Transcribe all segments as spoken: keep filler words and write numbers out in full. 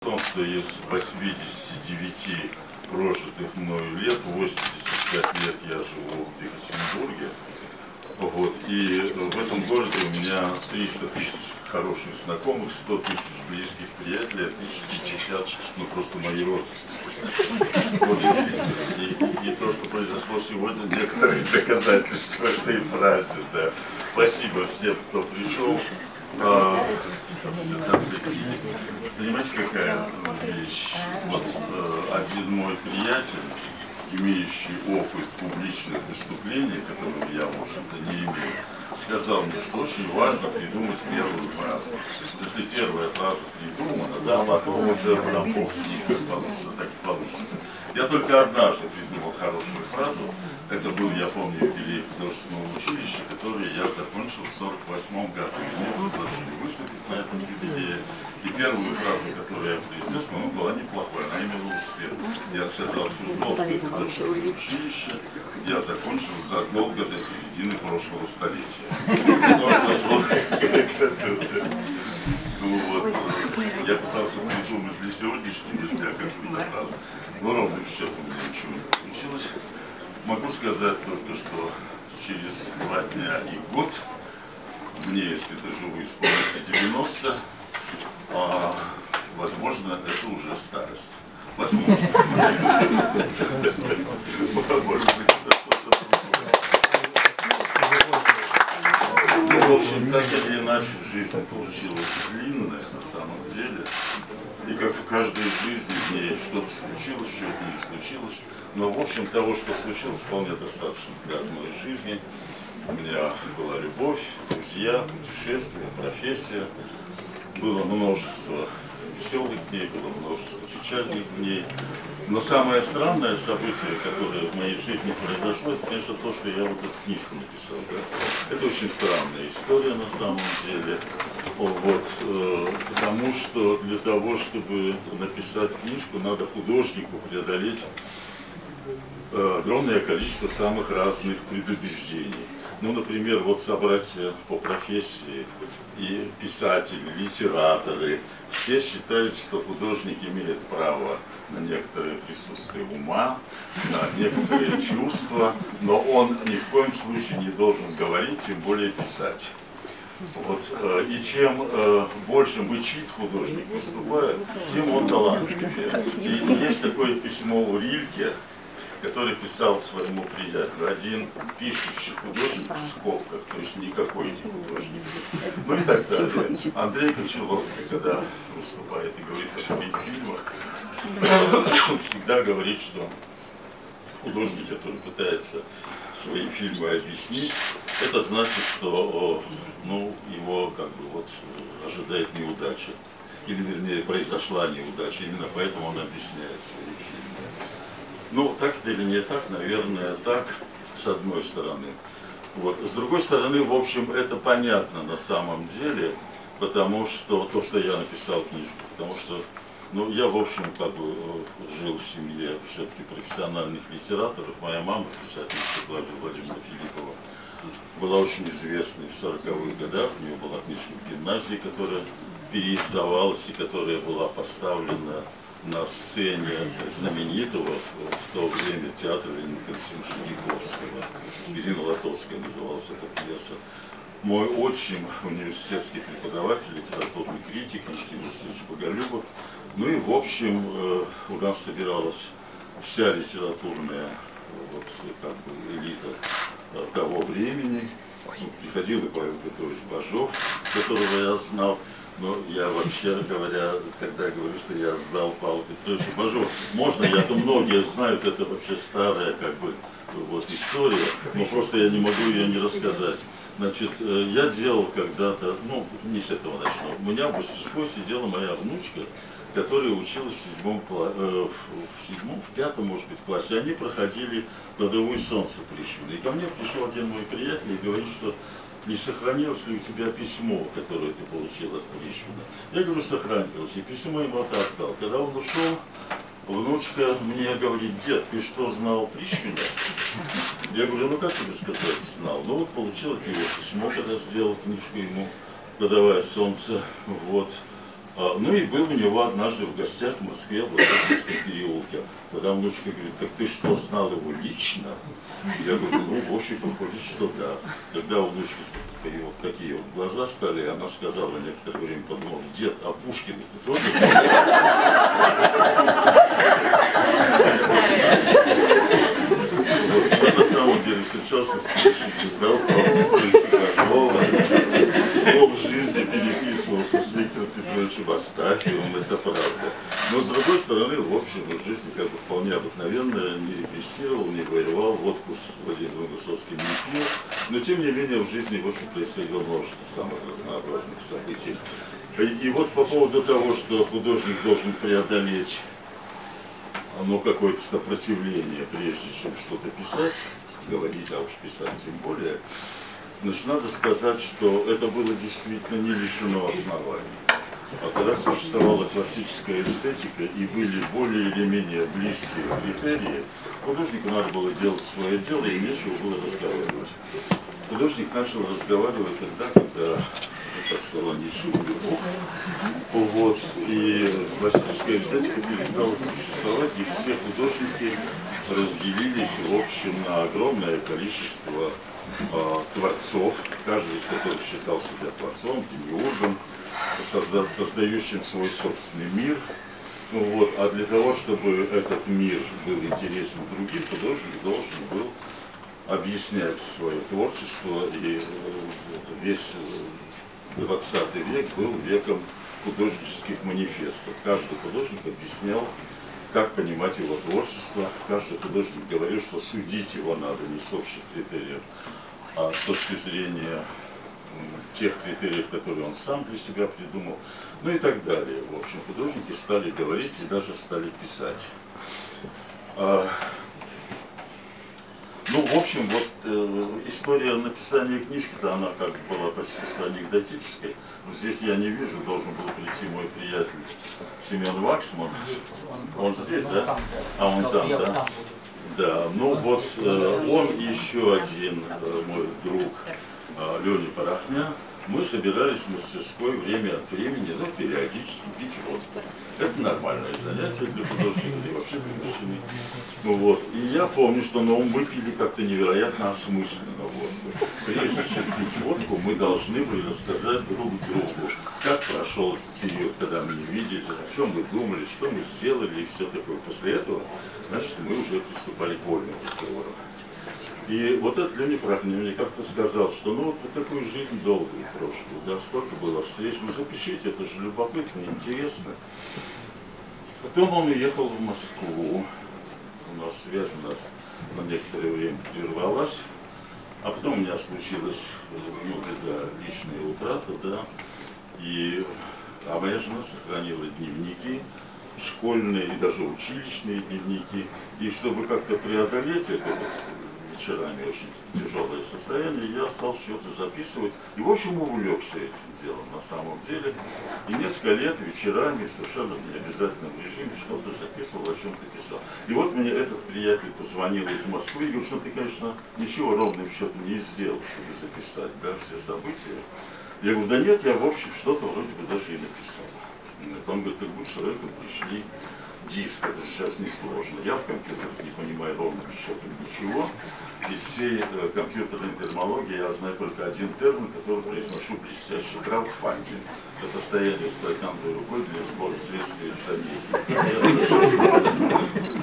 том, что из восьмидесяти девяти прожитых мною лет, восемьдесят пять лет я живу в Екатеринбурге. Вот, и в этом городе у меня триста тысяч хороших знакомых, сто тысяч близких приятелей, тысяча пятьдесят, ну просто мои родственники. Вот, и, и, и то, что произошло сегодня, некоторые доказательства этой фразы. Да. Спасибо всем, кто пришел. А, понимаете, какая вещь? Вот один мой приятель, имеющий опыт публичных выступлений, которого я, в общем-то, не имею, сказал мне, что очень важно придумать первую фразу. Если первая фраза придумана, да, потом уже прям бог с ним, как получится, так и получится. Я только однажды придумал хорошую фразу. Это был, я помню, юбилей художественного училища, который я закончил в сорок восьмом году. И мне предложили выступить на этом юбилее. И первую фразу, которую я произнес, по-моему, была неплохой, она имела успех. Я сказал, Свердловское художественное училище я закончил задолго до середины прошлого столетия. Ну вот, я пытался придумать для сегодняшнего дня какую-то фразу, но ровным счетом у меня ничего не получилось. Могу сказать только, что через два дня и год, мне, если доживу, исполнится девяносто, а, возможно, это уже старость. Возможно. Ну, в общем, так или иначе, жизнь получилась длинная на самом деле. И как в каждой жизни в ней что-то случилось, что-то не случилось. Но, в общем, того, что случилось, вполне достаточно для одной жизни. У меня была любовь, друзья, путешествия, профессия. Было множество веселых дней, было множество печальных дней. Но самое странное событие, которое в моей жизни произошло, это, конечно, то, что я вот эту книжку написал. Да? Это очень странная история на самом деле. Вот, э, потому что для того, чтобы написать книжку, надо художнику преодолеть э, огромное количество самых разных предубеждений. Ну, например, вот собратья по профессии и писатели, литераторы, все считают, что художник имеет право на некоторое присутствие ума, на некоторые чувства, но он ни в коем случае не должен говорить, тем более писать. Вот, и чем больше мычит художник, выступая, тем он талантливее. И есть такое письмо у Рильке, который писал своему приятелю: один пишущий художник в скобках, то есть никакой не художник. Ну и так далее. Андрей Кончаловский, когда выступает и говорит о своих фильмах, он всегда говорит, что художник, который пытается свои фильмы объяснить, это значит, что ну, его как бы вот ожидает неудача. Или, вернее, произошла неудача. Именно поэтому он объясняет свои фильмы. Ну, так или не так, наверное, так, с одной стороны. Вот. С другой стороны, в общем, это понятно на самом деле, потому что то, что я написал книжку, потому что, ну, я, в общем, как бы жил в семье все-таки профессиональных литераторов. Моя мама, писательница Клавдия Владимировна Филиппова, была очень известной в сороковых годах. У нее была книжка в гимназии, которая переиздавалась и которая была поставлена на сцене знаменитого в то время театра Ленина-Константина-Шелиховского. Ирина Лотовская называлась эта пьеса. Мой отчим, университетский преподаватель, литературный критик Естин Васильевич Боголюбов. Ну и в общем у нас собиралась вся литературная вот, как бы, элита того времени. Приходил и Павел Петрович Бажов, которого я знал. Но я, вообще говоря, когда говорю, что я сдал Павла Петровича Бажова, можно, я-то многие знают, это вообще старая как бы вот история, но просто я не могу ее не рассказать. Значит, я делал когда-то, ну, не с этого начну, у меня в мастерской сидела моя внучка, которая училась в седьмом, э, в седьмом, в пятом, может быть, классе. Они проходили «Кладовую солнце» Пришвина. И ко мне пришел один мой приятель и говорит, что не сохранилось ли у тебя письмо, которое ты получил от Пришвина? Я говорю, сохранилось. И письмо ему отдал. Когда он ушел, внучка мне говорит: дед, ты что, знал Пришвина? Я говорю, ну как тебе сказать, знал? Ну вот получил от него письмо, когда сделал книжку ему «Кладовое солнце». Вот. Ну и был у него однажды в гостях в Москве, в Лосинском переулке. Тогда внучка говорит: так ты что, знал его лично? Я говорю: ну, в общем, выходит, что да. Тогда у внучки такие вот глаза стали, и она сказала некоторое время, подумала: дед, а Пушкина ты тоже? Я на самом деле встречался с Пушкиным, знал Павла пол жизни переписывался с Виктором Петровичем Астафьевым, это правда. Но с другой стороны, в общем, в жизни как бы вполне обыкновенная, не репрессировал, не воевал, водку с Владимиром Высоцким не пил. Но тем не менее в жизни, в общем, происходило множество самых разнообразных событий. И, и вот по поводу того, что художник должен преодолеть ну, какое-то сопротивление, прежде чем что-то писать, говорить, а уж писать тем более, значит, надо сказать, что это было действительно не лишено оснований. А когда существовала классическая эстетика и были более или менее близкие критерии, художнику надо было делать свое дело и нечего было разговаривать. Художник начал разговаривать тогда, когда, так сказал, не шутил. Вот, и классическая эстетика перестала существовать, и все художники разделились, в общем, на огромное количество э, творцов, каждый из которых считал себя творцом, демиургом, созда создающим свой собственный мир. Вот, а для того, чтобы этот мир был интересен другим, художник должен был объяснять свое творчество, и весь двадцатый век был веком художнических манифестов. Каждый художник объяснял, как понимать его творчество. Каждый художник говорил, что судить его надо не с общих критериев, а с точки зрения тех критериев, которые он сам для себя придумал, ну и так далее. В общем, художники стали говорить и даже стали писать. Ну, в общем, вот э, история написания книжки-то, она как бы была почти что анекдотической. Здесь я не вижу, должен был прийти мой приятель Семен Ваксман. Он, он здесь, да? А он там, да? Да, ну вот э, он и еще один э, мой друг э, Леня Порохня. Мы собирались в мастерской время от времени, ну, периодически пить водку. Это нормальное занятие для художника, и вообще для мужчины. Ну, вот. И я помню, что ну, мы пили как-то невероятно осмысленно водку. Прежде чем пить водку, мы должны были рассказать друг другу, как прошел период, когда мы не видели, о чем мы думали, что мы сделали и все такое. После этого, значит, мы уже приступали к вольным разговорам. И вот этот Леня Порохня мне как-то сказал, что ну вот такую жизнь долгую прошлую, да, столько было встреч, ну запишите, это же любопытно, интересно. Потом он уехал в Москву, у нас связь у нас на некоторое время прервалась, а потом у меня случилась, ну, да, личная утрата, да, и, а моя жена сохранила дневники, школьные и даже училищные дневники, и чтобы как-то преодолеть это, вот, вечерами очень тяжелое состояние, я стал что-то записывать и, в общем, увлекся этим делом на самом деле. И несколько лет вечерами, совершенно в необязательном режиме, что-то записывал, о чем-то писал. И вот мне этот приятель позвонил из Москвы и говорит, что ты, конечно, ничего ровным счетом не сделал, чтобы записать, да, все события. Я говорю, да нет, я, в общем, что-то вроде бы даже и написал. Он говорит, ты будешь человеком, пришли диск, это сейчас несложно. Я в компьютерах не понимаю ровным счетом ничего. Из всей э, компьютерной терминологии я знаю только один термин, который произношу блестяще. Краудфандинг. Это стояние с протянутой рукой для сбора средств из изданий.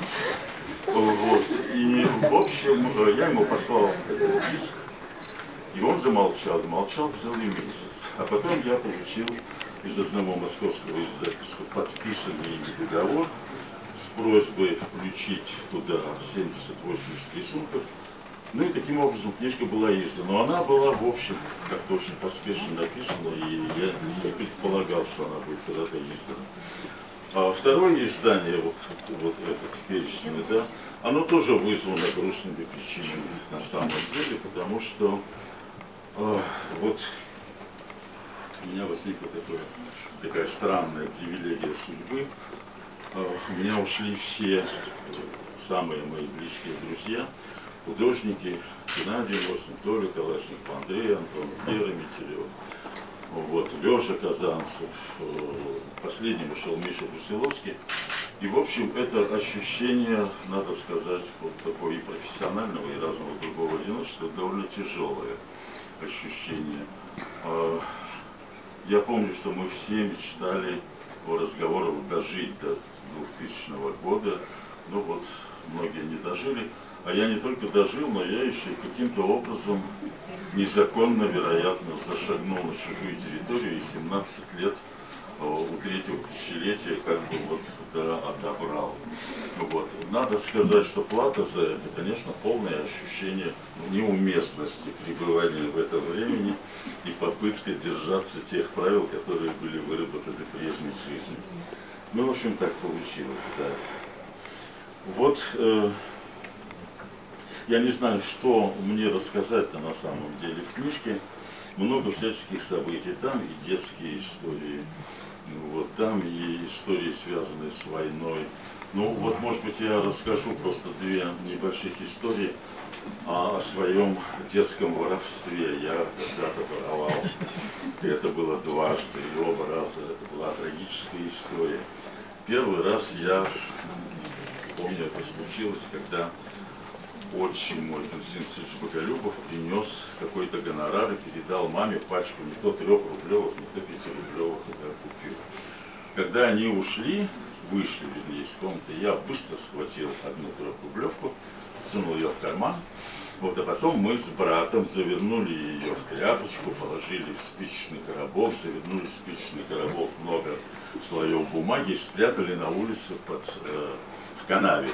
Вот. И, в общем, я ему послал этот диск, и он замолчал. Молчал целый месяц. А потом я получил из одного московского издательства подписанный договор с просьбой включить туда семьдесят-восемьдесят рисунков. Ну и таким образом книжка была издана. Но она была, в общем, как-то очень поспешно написана, и я не предполагал, что она будет когда-то издана. А второе издание, вот, вот это теперешнее, да, оно тоже вызвано грустными причинами на самом деле, потому что э, вот у меня возникла такое, такая странная привилегия судьбы. У меня ушли все самые мои близкие друзья, художники: Геннадий Мосин, Толя Калашников, Андрей Антонов, Лера Метелева. вот, Леша Казанцев, последним ушел Миша Брусиловский. И, в общем, это ощущение, надо сказать, вот такое и профессионального, и разного другого одиночества, довольно тяжелое ощущение. Я помню, что мы все мечтали о разговорах дожить до двухтысячного года, но вот многие не дожили. А я не только дожил, но я еще каким-то образом незаконно, вероятно, зашагнул на чужую территорию и семнадцать лет у третьего тысячелетия как бы вот да, отобрал. Вот. Надо сказать, что плата за это, конечно, полное ощущение неуместности пребывания в этом времени и попытка держаться тех правил, которые были выработаны в прежней жизни. Ну, в общем, так получилось, да. Вот, э, я не знаю, что мне рассказать-то на самом деле в книжке. Много всяческих событий, там и детские истории, вот, там и истории, связанные с войной. Ну, вот, может быть, я расскажу просто две небольших истории о своем детском воровстве. Я когда-то воровал, и это было дважды, и оба раза это была трагическая история. Первый раз я помню, это случилось, когда отчим мой, Константин Алексеевич Боголюбов, принес какой-то гонорар и передал маме пачку не то трехрублевых, не то пятирублевых купюр. Когда они ушли, вышли, вернее, из комнаты, я быстро схватил одну трехрублевку, сунул ее в карман. Вот, а потом мы с братом завернули ее в тряпочку, положили в спичечный коробок, завернули в спичечный коробок много слоев бумаги и спрятали на улице под... Э, в канаве.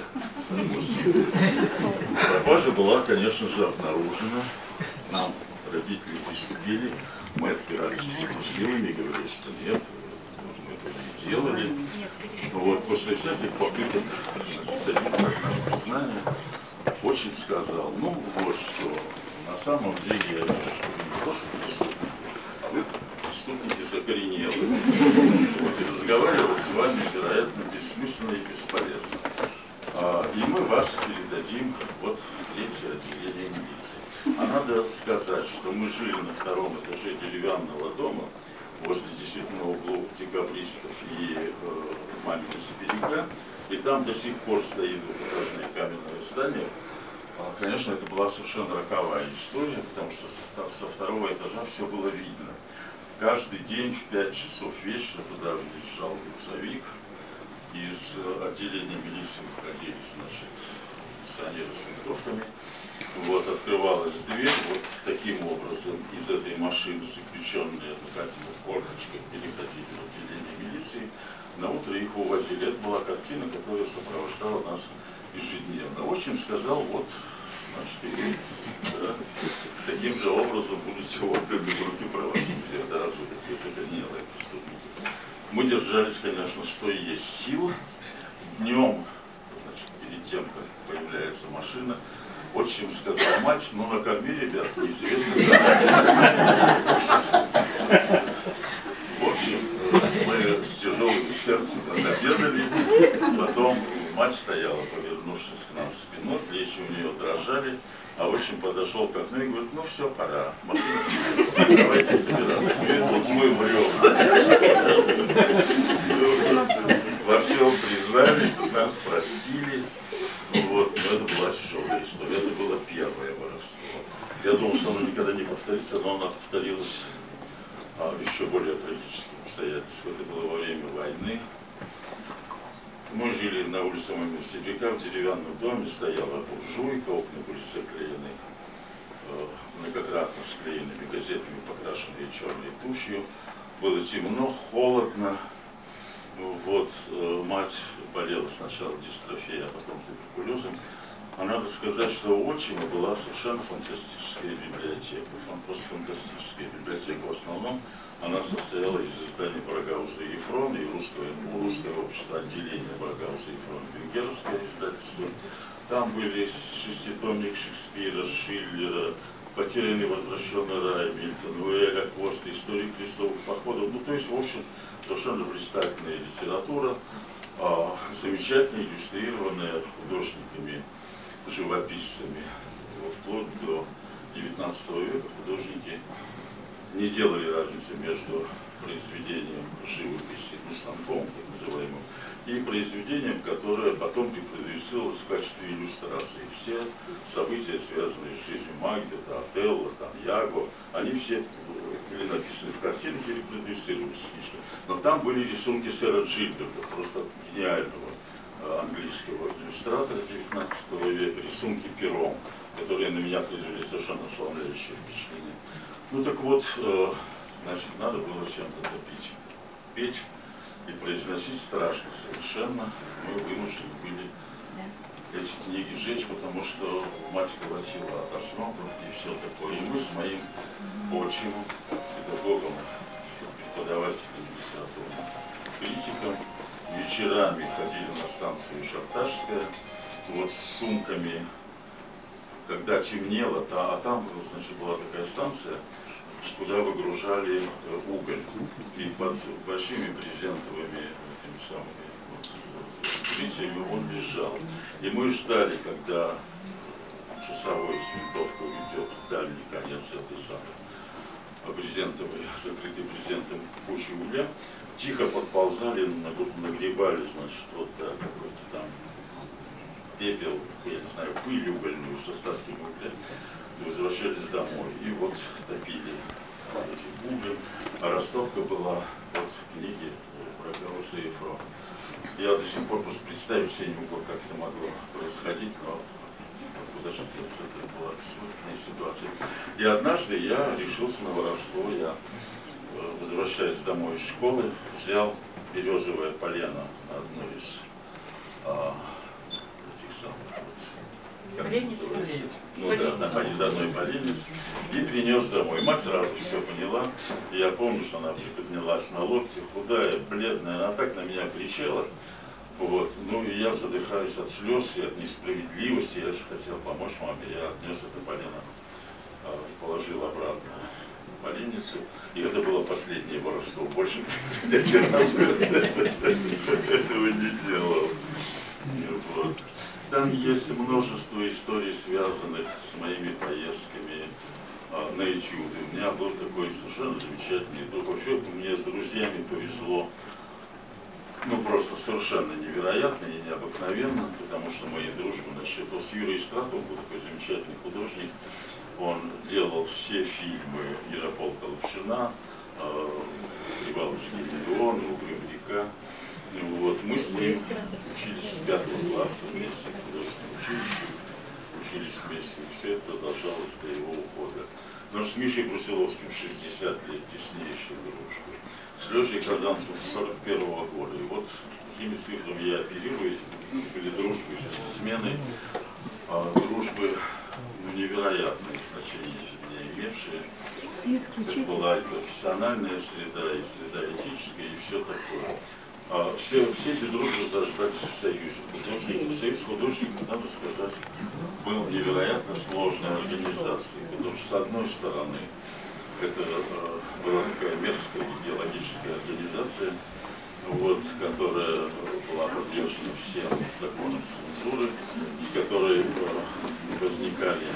Пропажа была, конечно же, обнаружена. Нам родители приступили, мы отпирались силами, говорили, что нет, мы это не делали. Вот, после всяких попыток добиться от нас признания, отчим сказал, ну вот что, на самом деле я вижу, что вы не просто преступники, а вы преступники закоренелые. Вот, и разговаривать с вами, вероятно, бессмысленно и бесполезно. И мы вас передадим вот в третье отделение милиции. А надо сказать, что мы жили на втором этаже деревянного дома, возле действительно углу декабристов и э, Маминого берега, и там до сих пор стоит двухэтажное каменное здание. Конечно, это была совершенно роковая история, потому что со второго этажа все было видно. Каждый день в пять часов вечера туда въезжал грузовик. Из отделения милиции выходили, значит, милиционеры с винтовками. Вот, открывалась дверь, вот таким образом из этой машины, заключенные на корточках, переходили в отделение милиции. На утро их увозили. Это была картина, которая сопровождала нас ежедневно. Отчим сказал, вот, значит, и вы да, таким же образом будете отданы в руки правосудия, да, раз вы такие закоренелые преступники. Мы держались, конечно, что и есть сил. Днем, значит, перед тем, как появляется машина, отчим сказал, мать, ну накорми ребят, неизвестно. В общем, мы с тяжелым сердцем обедали. Потом мать стояла, повернувшись к нам спиной, плечи у нее дрожали. А отчим подошел к окну и говорит, ну все, пора, машина, давайте собираться. И вот мы врем. Во всем признались, нас простили. Вот. Но это была тяжелая история, это было первое воровство. Я думал, что оно никогда не повторится, но оно повторилось а, еще более трагических обстоятельств. Это было во время войны. Мы жили на улице Маминого берега, в деревянном доме стояла буржуйка, окна были заклеены, э, многократно склеенными газетами, покрашенные черной тушью. Было темно, холодно. Вот, э, мать болела сначала дистрофией, а потом туберкулезом. А надо сказать, что у отчима была совершенно фантастическая библиотека. Просто фантастическая библиотека. В основном она состояла из изданий Брагауза и Ефрона и русского, русского общества отделения Брагауза и Ефрона, венгерское издательство. Там были шеститомник Шекспира, Шиллера, «Потерянный возвращенный рай» Мильтона, Уэля Коста, «История крестовых походов». Ну, то есть, в общем, совершенно блистательная литература, а, замечательно иллюстрированная художниками, живописцами. Вот, вплоть до девятнадцатого века художники не делали разницы между произведением живописи, ну, станком, так называемым, и произведением, которое потом репродуцировалось в качестве иллюстрации. Все события, связанные с жизнью Макбета, Отелло, там, Яго, они все были написаны в картинах и репродуцировались в книжках. Но там были рисунки сэра Джильберта, просто гениального английского иллюстратора девятнадцатого века, рисунки пером, которые на меня произвели совершенно ошеломляющее впечатление. Ну так вот, значит, надо было чем-то топить. Петь и произносить страшно совершенно. Мы вынуждены были эти книги сжечь, потому что мать колотила от основы и все такое. И мы с моим отчимом, педагогом, преподавателем, литературным критиком, вечерами ходили на станцию Шарташская, вот с сумками, когда темнело, а там, значит, была такая станция, куда выгружали уголь, и под большими брезентовыми этими самыми брезентами он лежал. И мы ждали, когда часовой с винтовкой уйдет в дальний конец этой самой брезентовой, закрытой брезентом кучи угля, тихо подползали, нагребали, значит, вот да, какой-то там пепел, я не знаю, пыль угольную с остатками угля, возвращались домой и вот топили эти угли. А растопка была вот в книге про Гауса и Фро. Я до сих пор просто представить себе не могу, как это могло происходить, но куда же деться, это была абсолютная ситуация. И однажды я решился на воровство. Я, возвращаясь домой из школы, взял березовое полено на одной из а, этих самых вот, ну да, находить одной поленниц, и принес домой. Мать сразу все поняла. И я помню, что она приподнялась на локте, худая, бледная, она так на меня кричала. Вот. Ну и я задыхаюсь от слез и от несправедливости. Я же хотел помочь маме. Я отнес это полено, положил обратно в поленницу. И это было последнее воровство. Больше этого не делал. Вот. Там есть множество историй, связанных с моими поездками а, на этюды. У меня был такой совершенно замечательный друг. Вообще мне с друзьями повезло, ну просто совершенно невероятно и необыкновенно, потому что мои дружбы на счету с Юрием Истратовым, был такой замечательный художник. Он делал все фильмы Ярополка Лапшина, э, Прибалтийский миллион, Угрюм река. Вот, мы с ним учились с пятого класса вместе в художественном училище, учились вместе, и все это продолжалось до его ухода. Но с Мишей Брусиловским шестьдесят лет теснейшей дружбы, с Лешей Казанцевым сорок первого года. И вот такими цифрами я оперирую, эти были дружбы без измены, а, дружбы ну, невероятное значение для меня имевшие. Это была и профессиональная среда, и среда этическая, и все такое. А все, все эти дружбы заждались в Союзе художников. Союз художников, надо сказать, был невероятно сложной организацией, потому что, с одной стороны, это э, была такая мерзкая идеологическая организация, вот, которая была подвержена всем законам цензуры, и которые э, возникали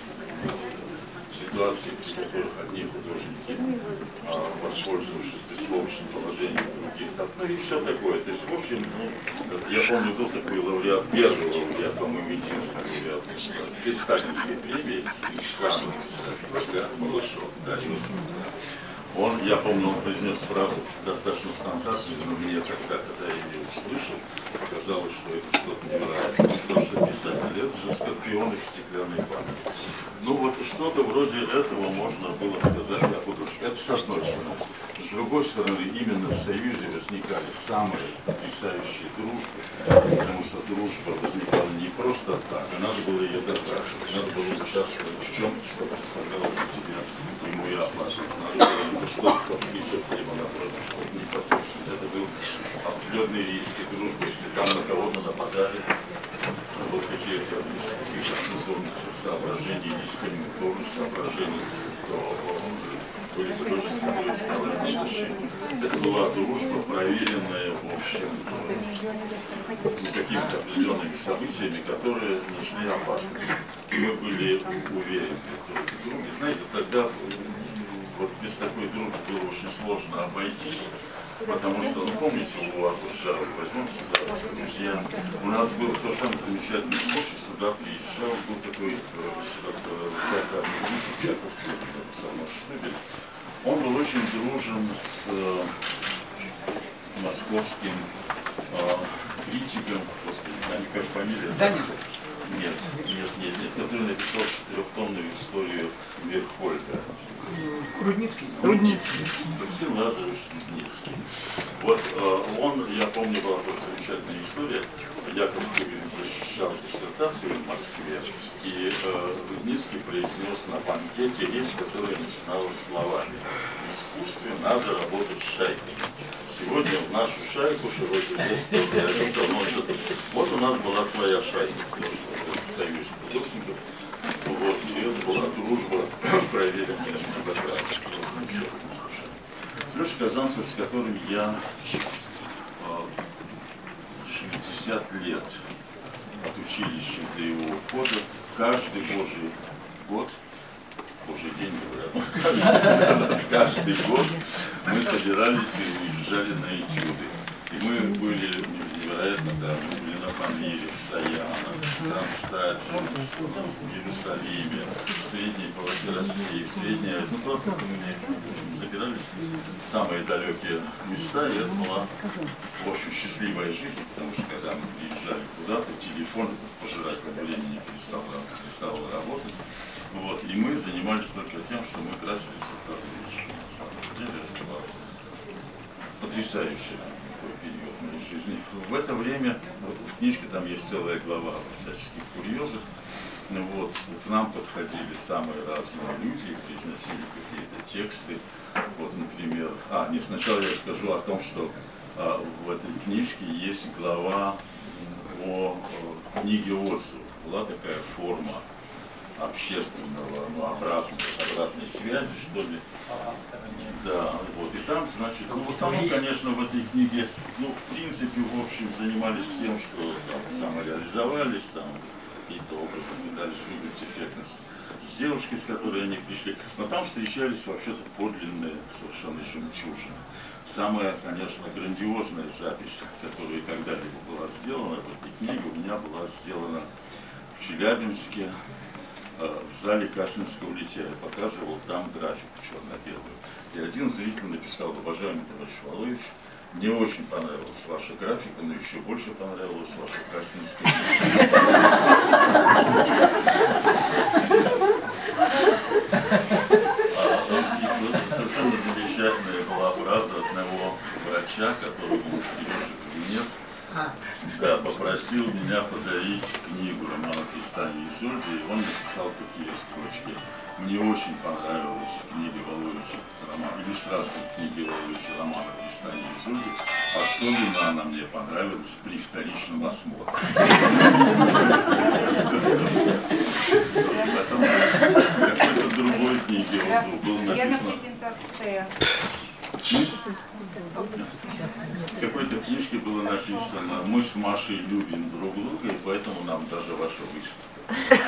ситуации, при которых одни художники, а, воспользовавшись беспомощным положением других, так, ну и все такое. То есть, в общем, я помню, был такой лауреат, первый лауреат, по-моему, единственный лауреат Сталинской премии, Александр Малышов, да, он, я помню, он произнес фразу достаточно стандартную, но мне тогда, когда я ее услышал, показалось, что это что-то невероятное. Потому что писатель, это же скорпионы в стеклянной банке. Ну вот что-то вроде этого можно было сказать о художнике. Это с одной стороны. С другой стороны, именно в Союзе возникали самые потрясающие дружбы, потому что дружба возникала не просто так, а надо было ее доказывать, надо было участвовать в чем-то, что представляло для тебя ему и опасность. Надо было что-то подписывать, либо напротив, чтобы не подписывать. Это был определенный риск и дружба, если там на кого-то нападали, вот какие-то из каких-то цензурных соображений, из конъюнктурных соображений, то были художники, которые вставали на защиту. Это была дружба, проверенная, в общем, какими-то определенными событиями, которые несли опасность. И мы были уверены друг в друге. Знаете, тогда Вот без такой дружбы было очень сложно обойтись, потому что, ну, помните, у Акушара, возьмем сюда, друзья, у нас был совершенно замечательный случай, сюда приезжал, был такой театральный критик, Яков Штубель. Он был очень дружен с э, московским э, критиком, господи, как фамилия? Данилов. Нет, нет, нет, нет, который написал четырехтомную историю Верхольда. Рудницкий. Рудницкий. Василий Лазаревич Рудницкий. Вот э, он, я помню, была тоже замечательная история. Яков защищал диссертацию в Москве, и э, Рудницкий произнес на банкете речь, которая начиналась словами: в искусстве надо работать с шайками. Сегодня в нашу шайку широкий детство, вот у нас была своя шайка, в Союзе художников, вот, и это была дружба, проверенная многократно. Леша Казанцев, с которым я шестьдесят лет от училища до его ухода, каждый божий год, божий день, говорят, каждый год мы собирались и уезжали на этюды. И мы были невероятно, да, мы были на Памире, в Саянах, в Кронштадте, в Иерусалиме, в средней полосе России, в средней, ну просто мы забирались в самые далекие места, и это была, в общем, счастливая жизнь, потому что когда мы приезжали куда-то, телефон, пожиратель времени перестал, перестал работать, вот, и мы занимались только тем, что мы красились в каждый вечер. На самом деле это было потрясающее период в моей жизни. В это время, вот в книжке там есть целая глава всяческих курьезов, ну, вот, к нам подходили самые разные люди, произносили какие-то тексты, вот, например, а, нет, сначала я скажу о том, что а, в этой книжке есть глава о, о книге отзывов. Была такая форма общественного, ну, обратной, обратной связи, что ли. Да, вот, и там, значит, ну, в основном, конечно, в этой книге, ну, в принципе, в общем, занимались тем, что там самореализовались, там, какие-то образы пытались выглядеть эффектно с, с девушкой, с которой они пришли, но там встречались вообще-то подлинные совершенно жемчужины. Самая, конечно, грандиозная запись, которая когда-либо была сделана в этой книге, у меня была сделана в Челябинске, в зале Кассинского лицея. Я показывал там графику черно-белую. И один зритель написал: уважаемый товарищ Валуевич, мне очень понравилась ваша графика, но еще больше понравилась ваша Кассинская лицея. Совершенно замечательная была фраза одного врача, который был Сережа Кузнец. Да, попросил меня подарить книгу романа Тристана и Изольды, и он написал такие строчки: мне очень понравилась книга Валуевича, роман, иллюстрация книги Валуевича романа Тристана и Изольды, особенно она мне понравилась при вторичном осмотре. Какой-то другой книге отзыв было написано. В какой-то книжке было написано: мы с Машей любим друг друга, и поэтому нам даже ваша выставка.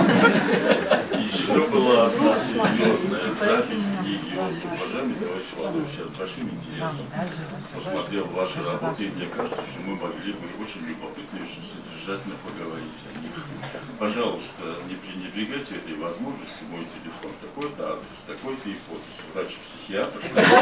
Еще была одна серьезная запись книги отзыв. Уважаемый товарищ Владимирович, я с большим интересом посмотрел ваши работы, и мне кажется, что мы могли бы очень любопытно и очень содержательно поговорить о них. Пожалуйста, не пренебрегайте этой возможностью. Мой телефон такой-то, адрес такой-то, и подпись. Врач-психиатр.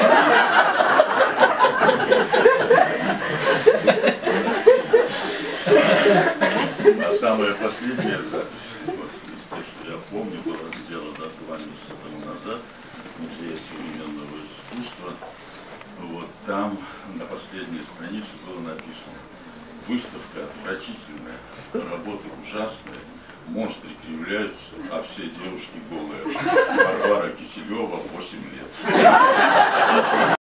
А самая последняя запись, вот, из тех, что я помню, была сделана два месяца тому назад в Музее современного искусства. Вот там на последней странице было написано: выставка отвратительная, работы ужасные, монстры кривляются, а все девушки голые. Варвара Киселева, восемь лет.